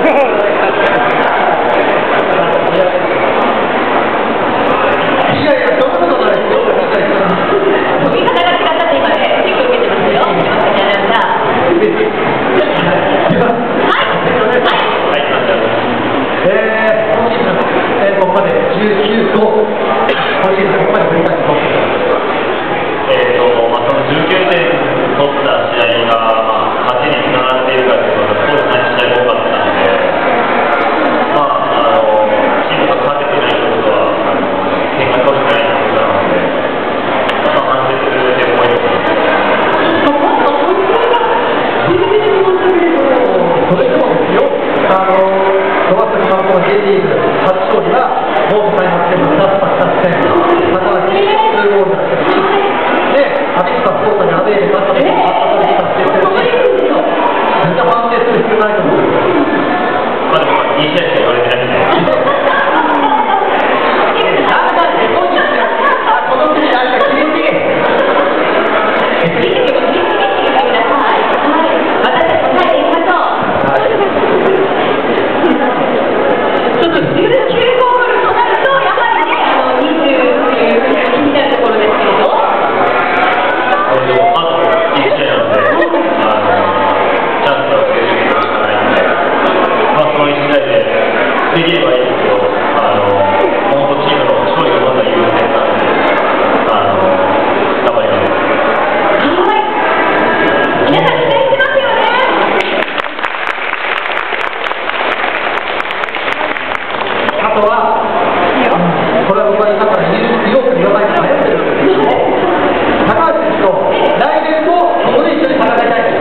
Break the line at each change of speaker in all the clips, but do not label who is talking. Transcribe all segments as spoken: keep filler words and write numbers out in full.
いやいや、そんなことないですよ。
言い方が違ったって今ね、結構受けてますよ。じゃあ、
えー、今シーズン、えー、ここまでじゅうきゅうと、今シーズンここまで振り返ってどうですか？
えーとまあ、そのじゅうきゅうてん取った試合が、まあ、勝ちにつながっているかというと、そうですね、試合が多かったので、まあ、あのチームが勝ててないということは、点が取れてないということなので、まあ、反省する点も多いと思います。
それでもですよ、あのロバスト監督の J リーグ初勝利は、モート開幕戦のラスパス戦、高橋にツーゴールだったし、で、アビスパ福岡にアウェーで勝った時に勝った時に達成してるし、みんな反省する必要ないと思うんですよ。
まあ、でも、に試合しか言われてないんで。
この国なんか決めて。
できればいいですけど、あの本当チームの勝利がまだ優先なので、あの頑張ります。
はい。皆さん期待してますよね。
あとは、これは僕は今から言おうか言わないか迷ってるんですけど、高橋選手と来年もここで一緒に戦いたいです。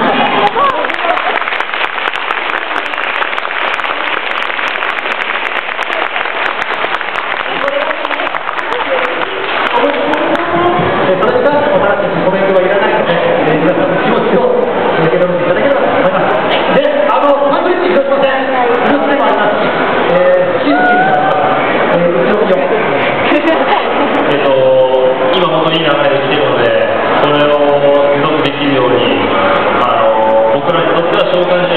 それに関しても私たちコメントはいらないので、えー、皆さんの気持ちを受け止めていただければと思います。で、あの、サンドイッチ広島戦、広島でもありますし、えー、チームチームから、えー、うちの企業。
えっと、今本当にいい流れで来ているので、それを持続できるように、あの僕らにとっては召喚